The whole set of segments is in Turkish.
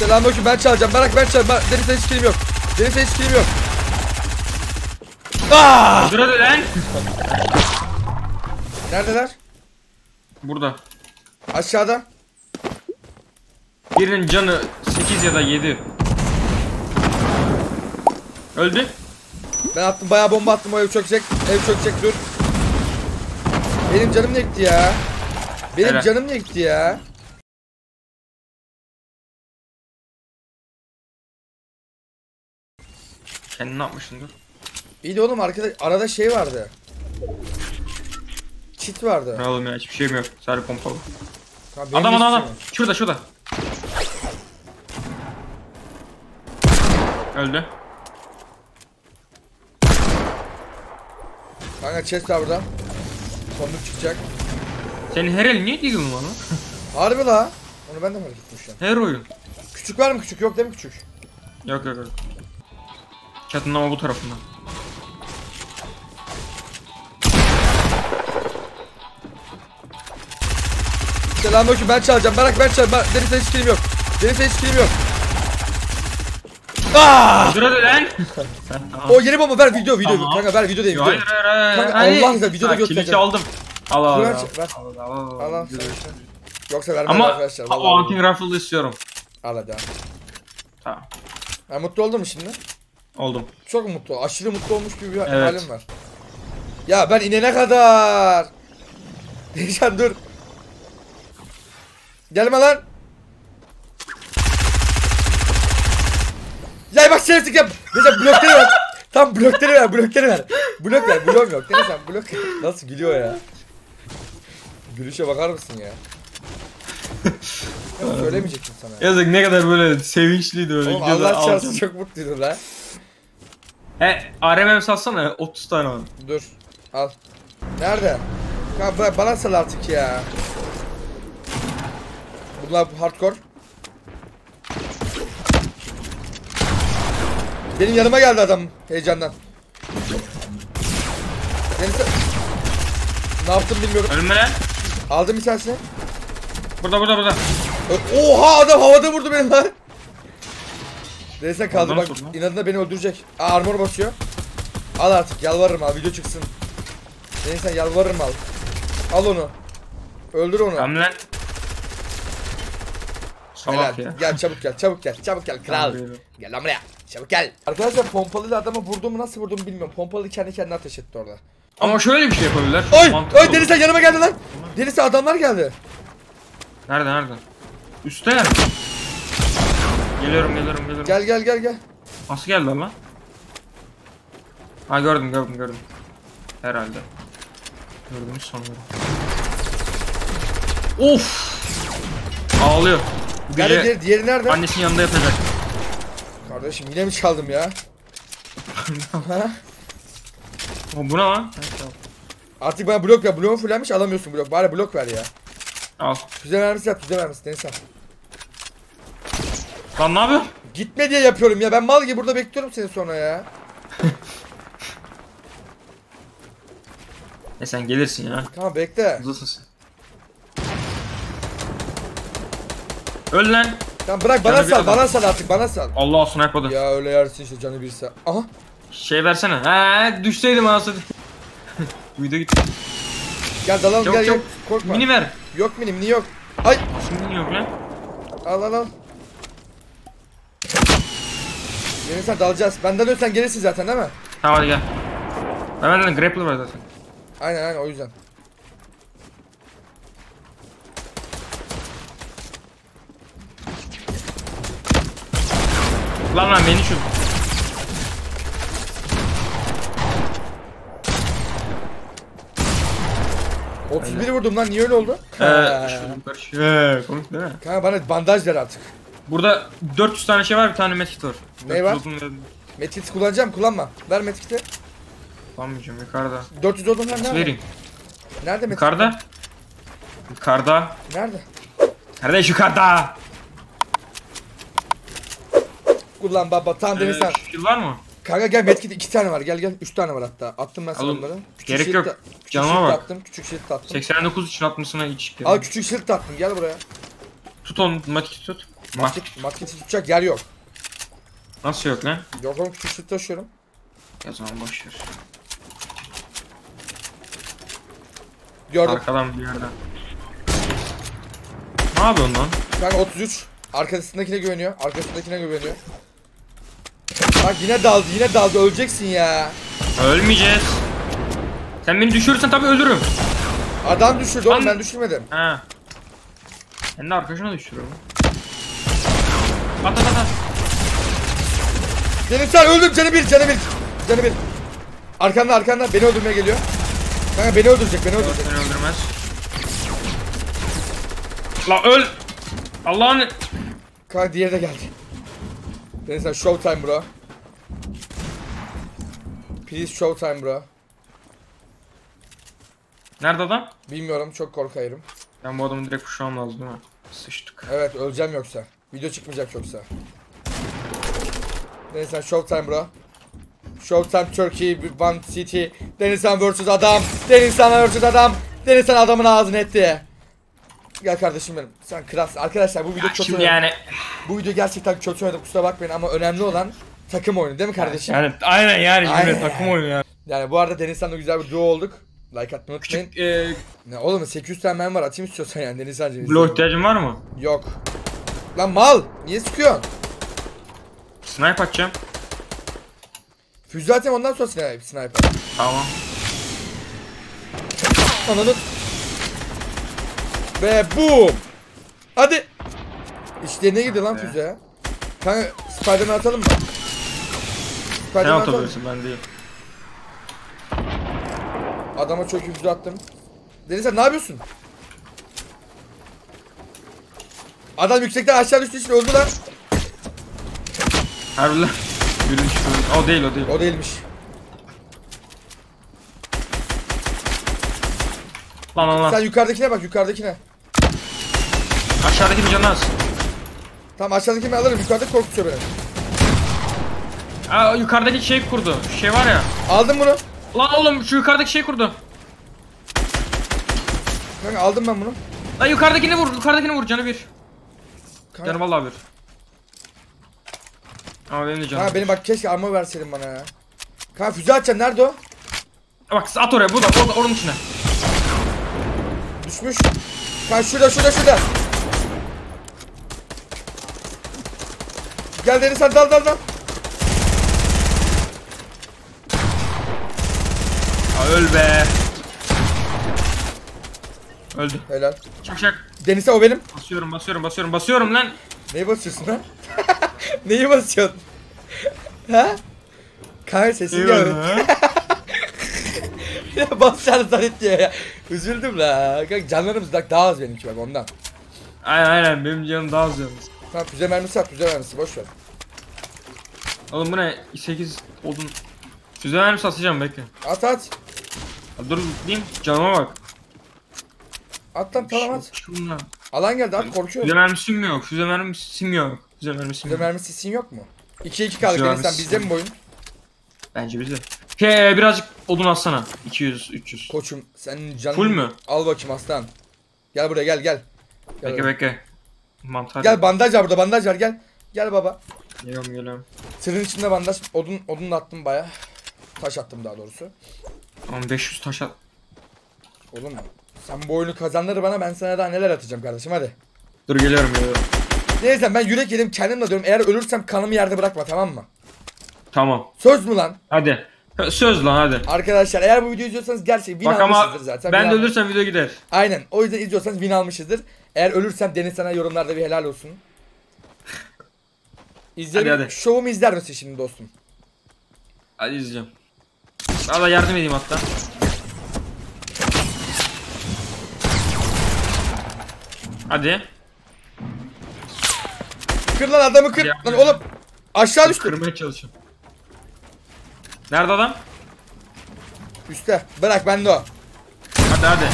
Selamünaleyküm, ben çalacağım. Bırak ben çalacağım. Deniz'e hiç kilim yok. Deniz'e hiç kilim yok. Aaa! Şurada lan. Neredeler? Burada. Aşağıda. Birinin canı 8 ya da 7. Öldü. Ben attım, bayağı bomba attım, o ev çökecek. Ev çökecek, dur. Benim canım ne gitti ya? Benim Helal. canım ne gitti ya? Kendin ne yapmışsındır? İyi de oğlum, arada şey vardı. Çit vardı. Ne oğlum ya, hiçbir şeyim yok. Sadece pompalı. Ha, benim Adam hiçbir adam. şeyim yok. Şurada. Öldü. Kanka chest var burada. Fonduk çıkacak. Senin her el niye değil mi lan? Harbi la. Onu ben de fark ettim şu an. Her oyun. Küçük var mı? Küçük yok değil mi küçük? Yok. Çatının ama bu tarafından. Selamünaleyküm, ben çalacağım. Bırak ben çalacağım. Deniz'e hiç kilim yok. Deniz'e hiç kilim yok. Aaa! Şurada lan. O yeni bomba, ver video. Tamam. Kanka ver videodayım. Hayır. Kanka Hayır. Allah güzel videoda Kili göstereceğim. çaldım. Allah. Ver. Allah. Yoksa vermem Ama arkadaşlar. o Vallahi. hunting rifle'ı istiyorum. Al hadi. Tamam. Ben mutlu oldun mu şimdi? Oldum. Çok mutlu. Aşırı mutlu olmuş gibi bir Evet. halim var. Ya ben inene kadar. Değişen dur. Gelme lan. Ya bak şerefsizlik yap. Mesela blokları ver. Tam blokları ver. Blok ver. Blok yok. Neyse blok. Nasıl gülüyor ya. Gülüşe bakar mısın ya? Ya söylemeyecektim sana. Yazık, ne kadar böyle sevinçliydi öyle. Oğlum Allah çarpsın, çok mutluydum lan. ARM'mi satsana, 30 tane var. Dur. Al. Nerede? Ya bırak, bana sal artık ya. Bunlar hardcore. Benim yanıma geldi adam heyecandan. Ne yaptım bilmiyorum. Ölme lan. Aldım bir tanesini. Burada. Oha, adam havada vurdu beni lan. Neyse kaldı Ondan bak, sonra. inadına beni öldürecek. Armor basıyor. Al artık, yalvarırım al, video çıksın. Neyse yalvarırım al. Al onu. Öldür onu. Tamam lan. Helal. Salak ya. Gel çabuk gel kral. Tamam, buyurun. Gel lan buraya. Çabuk gel. Arkadaşlar pompalıyla adamı vurduğumu nasıl vurduğumu bilmiyorum. Pompalı kendi kendine ateş etti orada. Ama şöyle bir şey yapabilirler. Oy! Mantıklı Oy olur. Deniz'e yanıma geldi lan. Deniz'e adamlar geldi. Nerede? Üstte yani. Geliyorum. Gel. Nasıl geldiler lan? Ha, gördüm. Herhalde. Gördünüz sanırım. Of! Ağlıyor. Bu gece Nerede diğeri nerede? annesinin yanında yatacak. Kardeşim yine mi çaldım ya? Ha? O bu ne lan? Artık bana blok ver. Bloğum fullenmiş, alamıyorsun blok. Bari blok ver ya. Al. Füze mermisi yap, füze mermisi. Neyse. Lan ne yapıyorsun? Gitme diye yapıyorum ya. Ben mal gibi burada bekliyorum seni sonra ya. Sen gelirsin ya. Tamam bekle. Hızlısın sen. Öl lan. Tamam bırak, Canı bir adam. bana sal artık, bana sal. Allah sniper'ladı. Ya öyle yersin işte, canı birse. Aha. Şey versene. Ha, düşseydim anasını. Video gitti. Gel dalalım, Çabuk, gel. çabuk. Korkma. Mini ver. Yok mini yok. Ay. Şimdi yok lan. Al. Gelirsen dalacağız. Benden ölsen gelirsin zaten değil mi? Tamam hadi gel. Benden de grappler var zaten. Aynen o yüzden. Lan beni şu. He. 31'i vurdum lan, niye öyle oldu? Komik değil mi? Kanka bana bandaj ver artık. Burada 400 tane şey var, bir tane medkit var. Ne var? 400 odun Medkit kullanacağım, kullanma. Ver medkiti. kullanmayacağım, yukarıda. 400 odun var, nerede? Vereyim. Nerede medkit? Yukarıda. Nerede? Kardeş yukarıda. Kullan baba, tam denizden. Skill var mı? Kanka gel, medkit 2 tane var, gel 3 tane var hatta. Attım ben sana Alın. onları. Gerek shield yok. da- Canıma shield bak. attım, küçük shield attım. 89 için atmasına hiç. Al küçük shield attım, gel buraya. Tut onu, medkit tut. Matketi tutacak yer yok. Nasıl yok lan? Yok oğlum, küçük süt taşıyorum. O zaman boş ver. Gördüm. Arkadan bir yerden. Ne yapıyorsun lan? Kanka 33. Arkasındakine güveniyor. Arkasındakine güveniyor. Bak yine daldı. Öleceksin ya. Ölmeyeceğiz. Sen beni düşürürsen tabii ölürüm. Adam düşürdü oğlum, ben düşürmedim. Ha. Sen de arkadaşına düşürüyorum. At. Deniz sen öldüm, canı bir. Arkanda beni öldürmeye geliyor. Kanka beni öldürecek. Beni öldürmez. La öl. Allah'ın. Kanka diğeri de geldi. Deniz sen showtime bro. Please showtime bro. Nerede adam? Bilmiyorum, çok korkarım. Ben bu adamı direkt kuşağım lazım değil mi? Sıçtık. Evet, öleceğim yoksa. Video çıkmayacak yoksa. Denizhan showtime bro. Showtime Turkey One City. Denizhan vs adam. Denizhan adamın ağzını etti. Gel kardeşim benim. Sen kralsın. Arkadaşlar bu video Ya çok şimdi önemli. yani. Bu video gerçekten kötü oynadım, kusura bakmayın ama önemli olan takım oyunu değil mi kardeşim? Yani aynen yani. Aynen. Takım oyunu yani. Yani bu arada Denizhan'la güzel bir duo olduk. Like atmayı unutmayın. Küçük Ne oğlum, 800 tane mermi var, atayım istiyorsan yani Denizhan'cığım. bloğa ihtiyacın var mı? Yok. Lan mal, niye sıkıyorsun? Snipe atacağım. Füze atayım, ondan sonra sniper. Tamam. Anladın? Ve boom. Hadi. İşte ne gidiyor lan füze ya? Kanka Spiderman atalım mı? Sen Spiderman atalım. atabilirsin, ben değil. Adama çok iyi füze attım. Deniz sen ne yapıyorsun? Adam yüksekten aşağı düştü, işte öldü lan. Harbi. Birini çıkıyor. O değil. O değilmiş. Lan. Sen yukarıdakine bak, yukarıdakine. Aşağıdaki bir canı az. Tamam, aşağıdakini alırım, yukarıdaki korkutuyor beni. Aa, yukarıdaki şey kurdu. Şu şey var ya. Aldım bunu. Lan oğlum şu yukarıdaki şey kurdu. Kanka aldım ben bunu. Lan yukarıdakini vur canı bir. Kanka. Canı vallahi bir. Ama benim de canım. Ha benim bak, keşke armor verseydin bana ya. Kanka füze atacaksın, nerede o? Bak at oraya, burada onun içine. Düşmüş. Kanka şurada. Gel Deniz sen dal. Aa, öl be. Öldü. Helal. Çak. Deniz sen o benim. Basıyorum lan. Neyi basıyorsun lan? Neyi basıyorsun? Ha? Kanka sesin geldi. Ya basacağını zannetti ya. Üzüldüm la. Kanka canlarımız daha az benimki bak ondan. Aynen benim canım daha az yalnız. Tamam füze mermisi boş ver. Oğlum bu ne? 8 odun. Füze mermisi atacağım, bekle. At. Ya dur diyeyim, canıma bak. At lan, tamam at. Şundan. Alan geldi, at, korkuyorum. Füze mermisim mi yok? Füze Füze mermisi sin yok mu? 2-2 kaldık Füze Deniz sen, mermisi bizde mi boyun? Bence bizde. Birazcık odun atsana. 200-300. Koçum senin canın. Full mü? Al bakayım aslan. Gel buraya gel. Bekle. Mantar. Gel, bandaj var burada, gel. Gel baba. Geliyorum. Sırrın içinde bandaj. Odun da attım baya. Taş attım daha doğrusu. Tamam 500 taş at. Oğlum sen bu oyunu kazanları bana, ben sana daha neler atacağım kardeşim, hadi. Dur geliyorum. Neyse ben yürek yedim, kendimle diyorum, eğer ölürsem kanımı yerde bırakma, tamam mı? Tamam. Söz mü lan? Hadi. Söz lan hadi. Arkadaşlar eğer bu videoyu izliyorsanız gerçekten win Bak ama almışızdır zaten. ben de ölürsem video gider. Aynen, o yüzden izliyorsanız win almışızdır. Eğer ölürsem Deniz sana yorumlarda bir helal olsun. Hadi. Şovumu izler misin şimdi dostum? Hadi izleyeceğim. Valla yardım edeyim hatta. Hadi. Kır lan adamı, kır. Ya. Lan oğlum aşağı düştü. Kırmaya çalışıyorum. Nerede adam? Üste. Bırak, bende o. Hadi.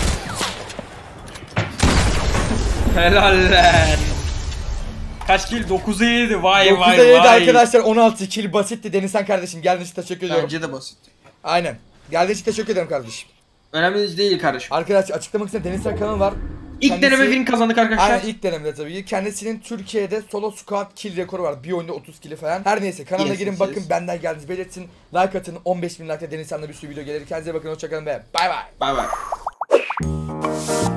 Helal lan. Kaç kill? 9'a 7. Vay 9'da 7 arkadaşlar, 16 kill basitti. Denizhan kardeşim geldiğin için teşekkür ediyorum. Bence de basit. Aynen. Geldiğin için teşekkür ederim kardeşim. Önemli değil kardeşim. Arkadaşlar açıklamak için Denizhan kanalı var. İlk deneme win kazandık arkadaşlar. Aynen ilk denemede tabii ki. Kendisinin Türkiye'de solo squad kill rekoru var. Bir oyunda 30 kill falan. Her neyse kanalına Yes, girin yes, bakın yes. benden geldiğinizi belirtin. Like atın 15.000 like'da Denizhan'la bir sürü video gelir. Kendinize bakın hoşçakalın ve bay bay. Bay bay.